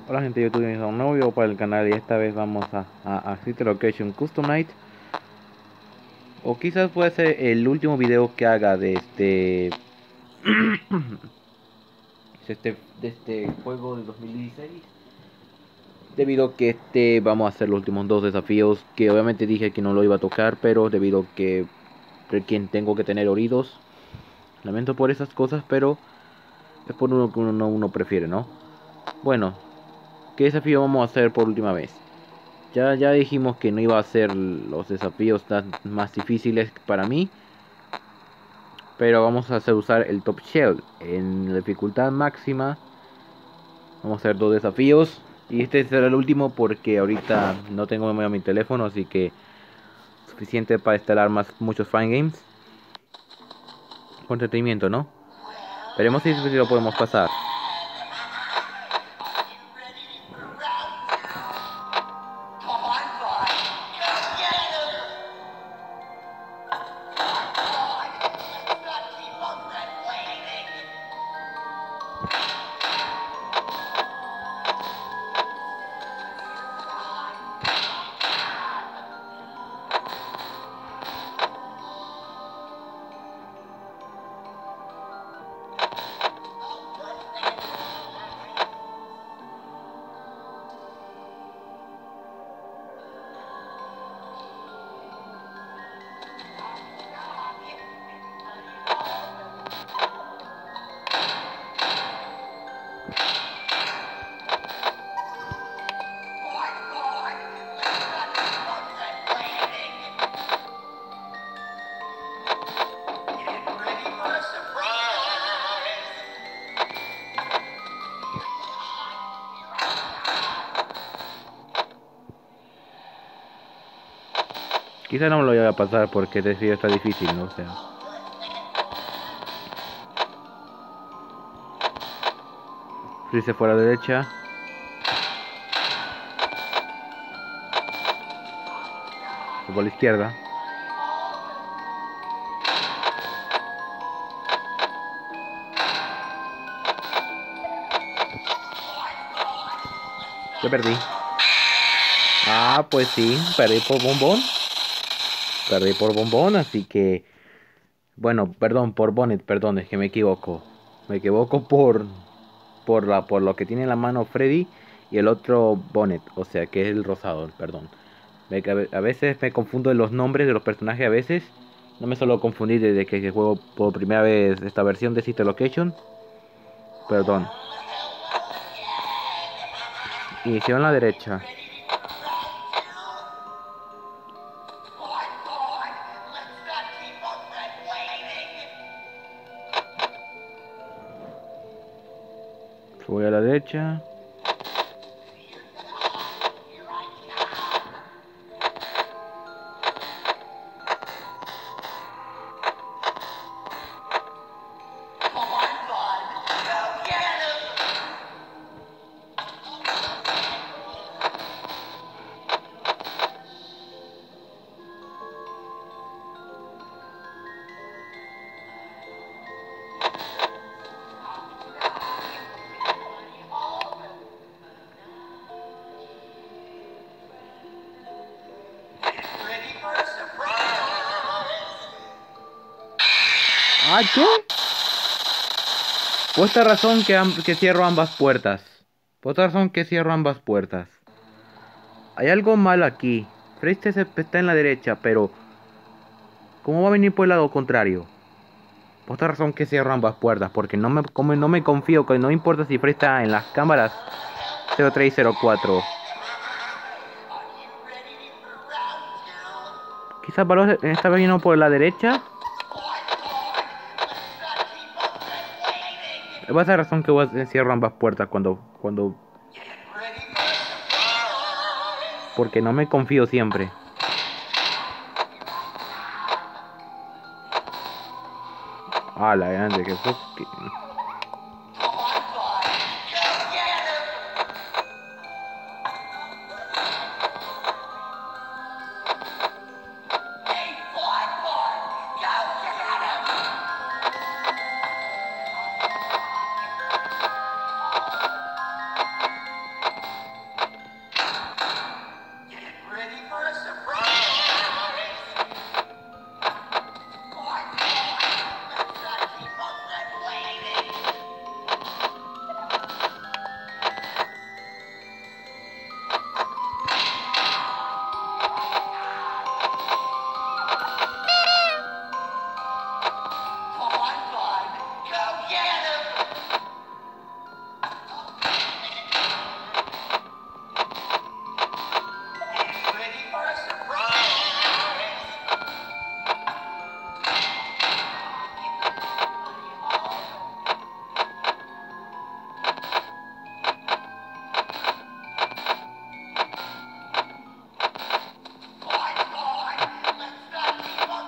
Hola gente de YouTube, bienvenidos a un nuevo video para el canal y esta vez vamos a City Location Custom Night. O quizás puede ser el último video que haga de este juego de 2016. Debido a que vamos a hacer los últimos dos desafíos que obviamente dije que no lo iba a tocar, pero debido a que quien tengo que tener oídos. Lamento por esas cosas, pero es por uno que uno prefiere, ¿no? Bueno, ¿qué desafío vamos a hacer por última vez? Ya dijimos que no iba a ser los desafíos más difíciles para mí, pero vamos a hacer usar el Top Shell en la dificultad máxima. Vamos a hacer dos desafíos y este será el último porque ahorita no tengo memoria en mi teléfono, así que suficiente para instalar muchos Fine Games con entretenimiento, ¿no? Veremos si lo podemos pasar. Quizá no me lo voy a pasar porque este video está difícil, ¿no? O sea, Freeze fue a la derecha. Se fue a la izquierda. Yo perdí. Ah, pues sí, perdí por bombón. Perdí por bombón, así que... Bueno, perdón, por Bonnet, perdón, es que me equivoco. Me equivoco por lo que tiene en la mano Freddy y el otro Bonnet, o sea, que es el rosado, perdón. A veces me confundo en los nombres de los personajes, a veces. No me suelo confundir desde que juego por primera vez esta versión de City Location. Perdón. Inició en la derecha. Voy a la derecha. ¿Ah, qué? Por esta razón que cierro ambas puertas. Por esta razón que cierro ambas puertas. Hay algo mal aquí. Freiste está en la derecha, pero... ¿Cómo va a venir por el lado contrario? Por esta razón que cierro ambas puertas. Porque no me confío, que no importa si Frey está en las cámaras 03 y 04. Quizás Valor esta vez vino por la derecha. Por esa razón que cierro ambas puertas cuando... Porque no me confío siempre. Ah, la grande, que fue...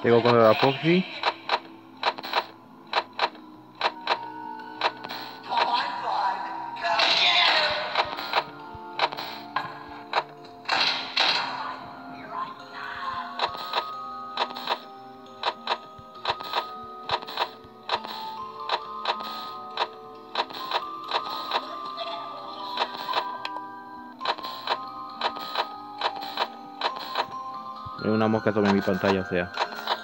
Tengo contra la Foxy. Hay una mosca sobre mi pantalla, o sea.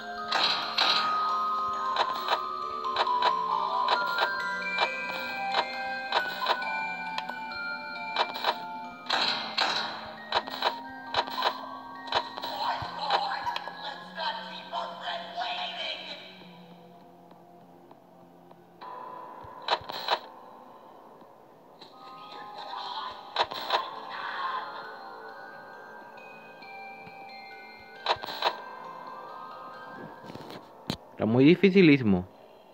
Está muy dificilísimo.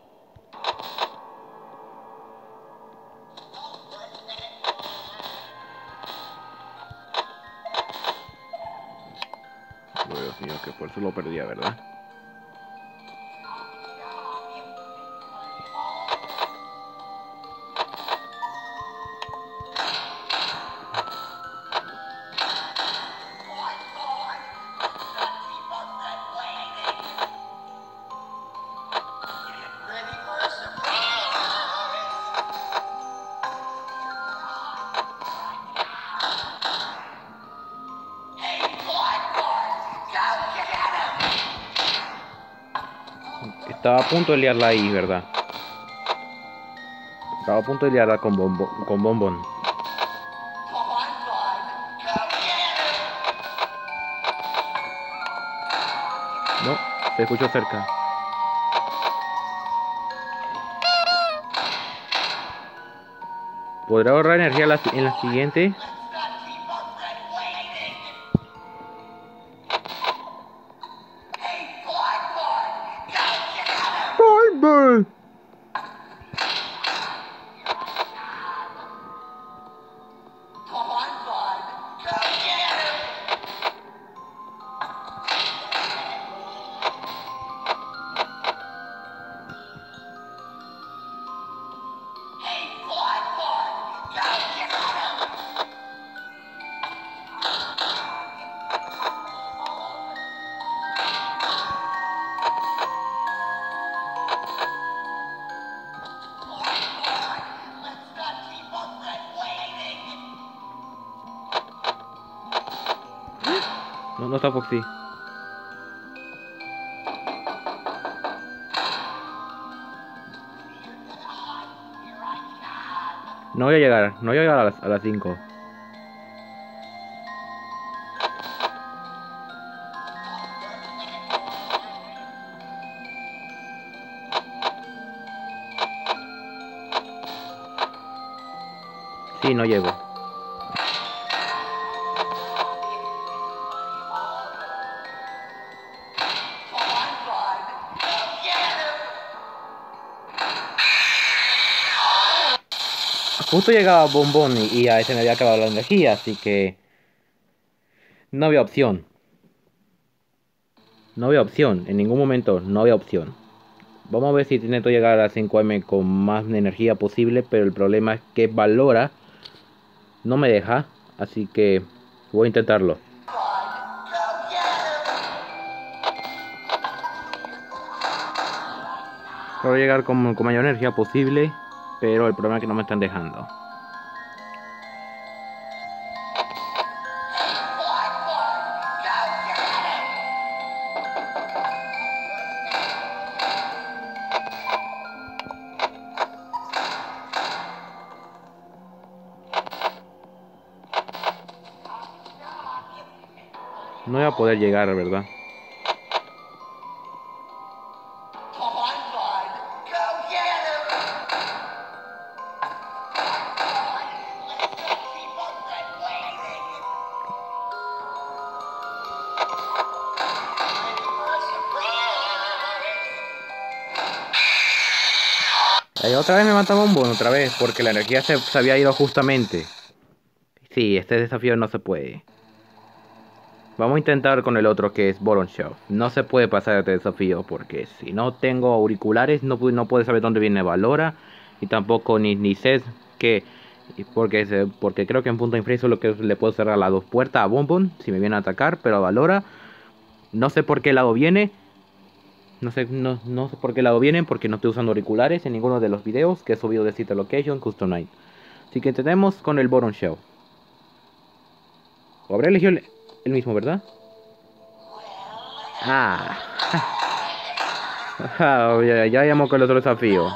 Oh, Dios mío, que por eso lo perdía, ¿verdad? Estaba a punto de liarla ahí, ¿verdad? Estaba a punto de liarla con Bombón. No, se escuchó cerca. ¿Podrá ahorrar energía en la siguiente? ¡Bye! No, no está Foxy. No voy a llegar, no voy a llegar a las 5. Sí, no llego. Justo llegaba Bombón y a ese me había acabado la energía, así que no había opción. No había opción, en ningún momento no había opción. Vamos a ver si intento llegar a las 5M con más energía posible, pero el problema es que Valora no me deja, así que voy a intentarlo. Quiero llegar con mayor energía posible, pero el problema es que no me están dejando. No voy a poder llegar, ¿verdad? Ahí otra vez me mata Bombón, otra vez, porque la energía se había ido justamente. Sí, este desafío no se puede. Vamos a intentar con el otro que es Bottom Shelf. No se puede pasar este desafío porque si no tengo auriculares no puedo saber dónde viene Valora. Y tampoco ni sé que... Porque creo que en punto infra solo que le puedo cerrar las dos puertas a Boom Boom si me viene a atacar. Pero a Valora no sé por qué lado viene. No sé por qué lado vienen porque no estoy usando auriculares en ninguno de los videos que he subido de City Location Custom Night. Así que tenemos con el Bottom Shelf. O habré elegido el mismo, ¿verdad? Ah. Ya llamó con el otro desafío.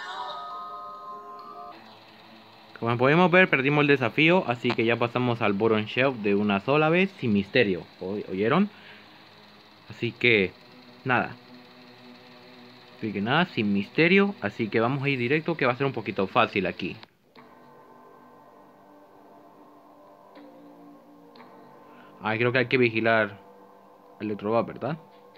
Como podemos ver, perdimos el desafío, así que ya pasamos al Bottom Shelf de una sola vez, sin misterio. ¿Oyeron? Así que, nada. Así que nada, sin misterio. Así que vamos a ir directo, que va a ser un poquito fácil aquí. Ah, creo que hay que vigilar al Electrobot, ¿verdad?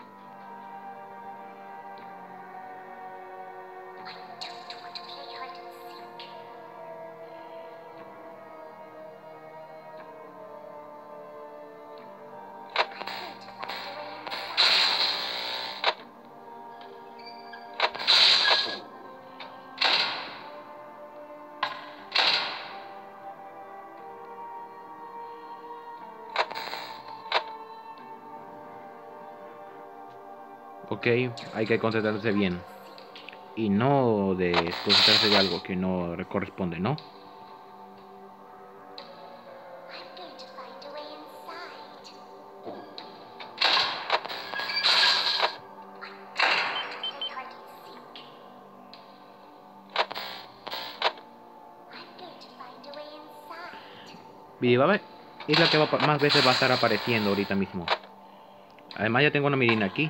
Ok, hay que concentrarse bien. Y no de concentrarse de algo que no corresponde, ¿no? Y va a ver, es la que más veces va a estar apareciendo ahorita mismo. Además ya tengo una mirina aquí.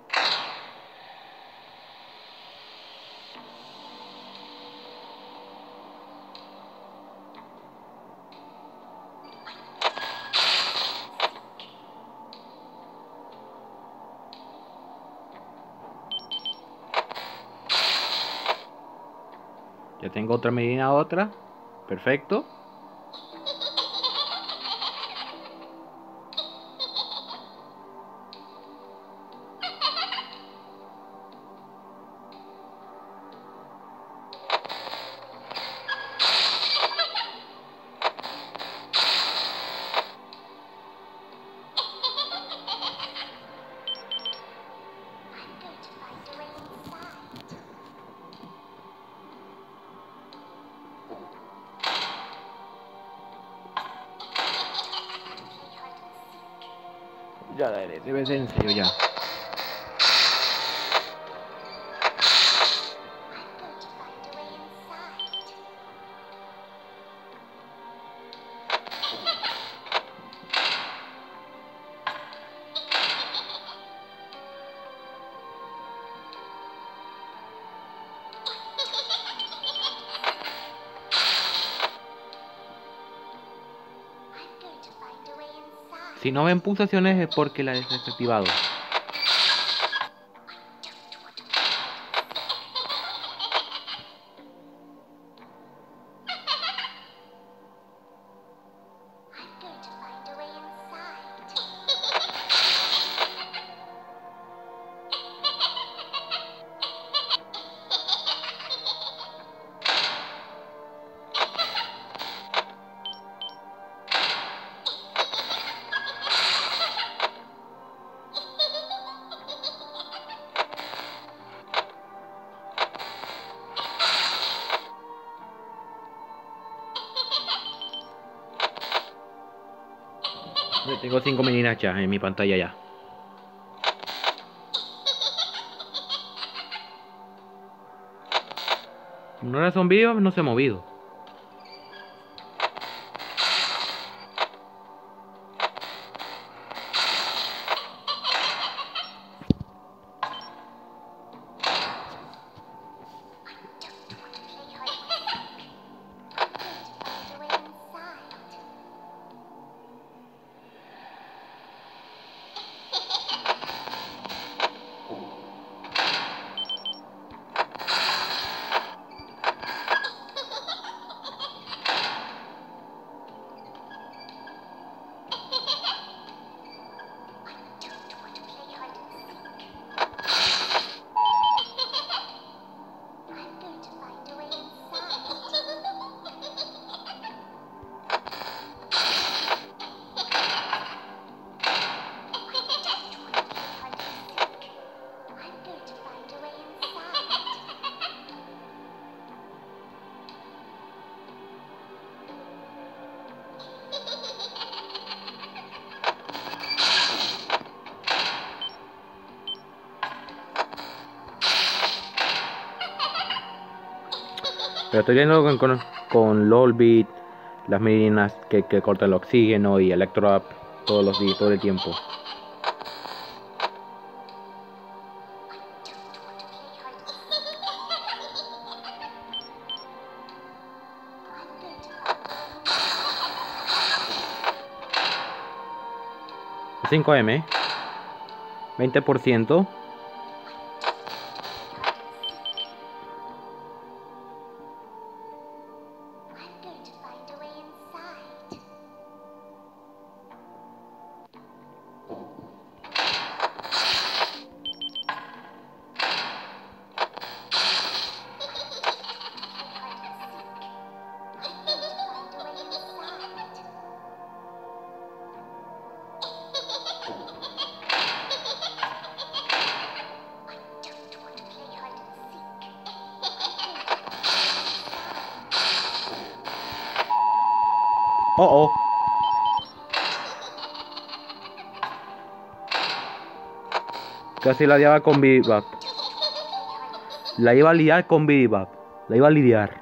Ya tengo otra mirina, otra. Perfecto. Ya, debe ser en serio ya. Si no ven pulsaciones es porque la he desactivado. Tengo 5 meninas ya en mi pantalla ya. No era zombido, no se ha movido. Pero estoy viendo con Lolbit, las meninas que cortan el oxígeno y Electro Up todos los días, todo el tiempo. $5M, 20%. Oh, oh. Casi la liaba con Bebop. La iba a liar con Bebop. La iba a lidiar.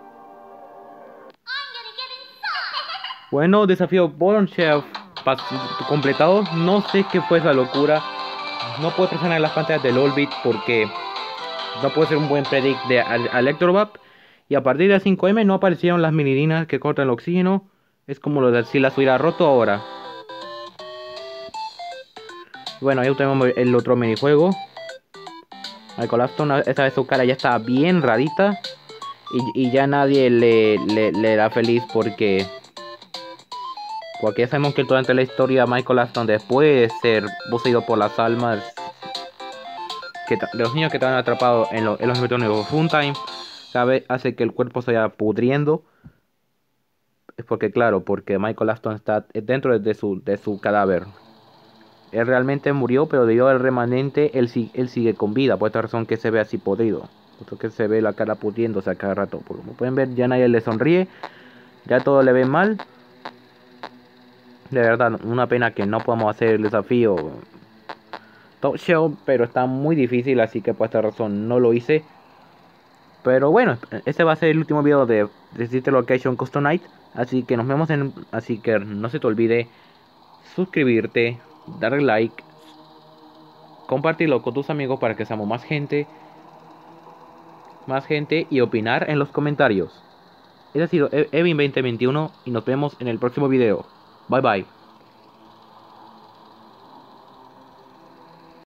Bueno, desafío Bottom Chef completado. No sé qué fue esa locura. No puedo presionar las pantallas de Lolbit porque no puede ser un buen predict de Electrobop. Y a partir de 5M no aparecieron las minirinas que cortan el oxígeno. Es como lo de si las hubiera roto ahora. Bueno, ahí tenemos el otro minijuego. Michael Afton, esta vez su cara ya está bien rarita. Y ya nadie le da feliz porque ya sabemos que durante la historia Michael Afton, después de ser poseído por las almas de los niños que estaban atrapados en los neutrones Funtime, ¿sabe? Hace que el cuerpo se vaya pudriendo. Es porque, claro, porque Michael Afton está dentro de su cadáver. Él realmente murió, pero debido al remanente, él sigue con vida. Por esta razón que se ve así podrido. Por que se ve la cara pudriéndose a cada rato. Como pueden ver, ya nadie le sonríe. Ya todo le ve mal. De verdad, una pena que no podamos hacer el desafío Top Show, pero está muy difícil, así que por esta razón no lo hice. Pero bueno, este va a ser el último video de City Location Custom Night. Así que nos vemos Así que no se te olvide suscribirte, darle like, compartirlo con tus amigos para que seamos más gente y opinar en los comentarios. Este ha sido Evin 2021 y nos vemos en el próximo video. Bye bye.